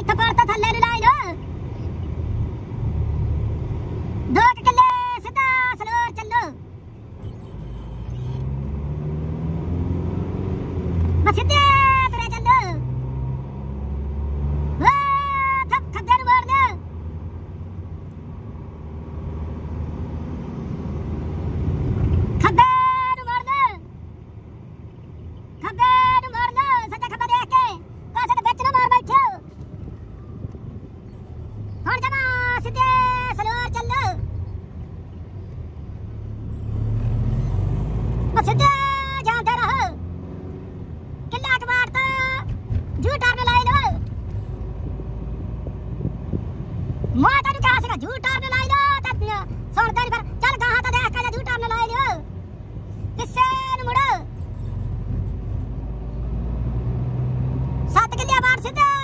ਇੱਥੇ ਪਰ ਤਾਂ ਥੱਲੇ ਨੂੰ ਲਾਈ ਲੋ 2 ਕਿੱਲੇ ਸਿੱਧਾ ਸਲੋਰ ਚੱਲੋ ਬਸ ਸਿੱਧੇ ਤੁਰੇ ਚੱਲੋ ਖੱਬੇ ਨੂੰ ਮੋੜ ਲੋ ਖੱਬੇ ਨੂੰ ਮੋੜ ਲੋ ਸੱਜਾ ਖੱਬਾ ਦੇਖ ਕੇ ਕਾਸੇ ਦੇ ਵਿੱਚ ਨਾ ਮਾਰ ਬੈਠੋ ਹੁਣ ਜਮਾ ਸਿੱਧੇ ਸਲੋਰ ਚੱਲੋ ਬਸ ਸਿੱਧੇ ਜਾਂਦੇ ਰਹੋ ਕਿੱਲਾ ਕਬਾੜ ਤਾਂ ਜੂ ਟਰਨ ਲਾਈ ਲੋ ਮੈਂ ਤੈਨੂੰ ਕਿਹਾ ਸੀਗਾ ਜੂ ਟਰਨ ਲਾਈ ਲੋ ਤਾਂ ਸੁਣਦਾ ਨਹੀਂ ਫਿਰ ਚੱਲ ਗਾਹਾਂ ਤਾਂ ਦੇਖ ਕੇ ਜੂ ਟਰਨ ਲਾਈ ਲਿਓ ਕਿਸੇ ਨੂੰ ਮੁੜੋ 7 ਕਿੱਲੇ ਬਾੜ ਸਿੱਧਾ